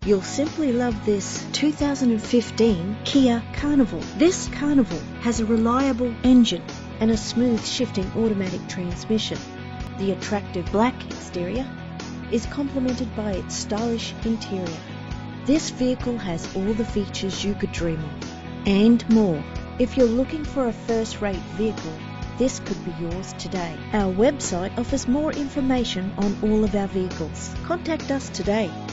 You'll simply love this 2015 Kia Carnival. This Carnival has a reliable engine and a smooth shifting automatic transmission. The attractive black exterior is complemented by its stylish interior. This vehicle has all the features you could dream of and more. If you're looking for a first-rate vehicle, this could be yours today. Our website offers more information on all of our vehicles. Contact us today.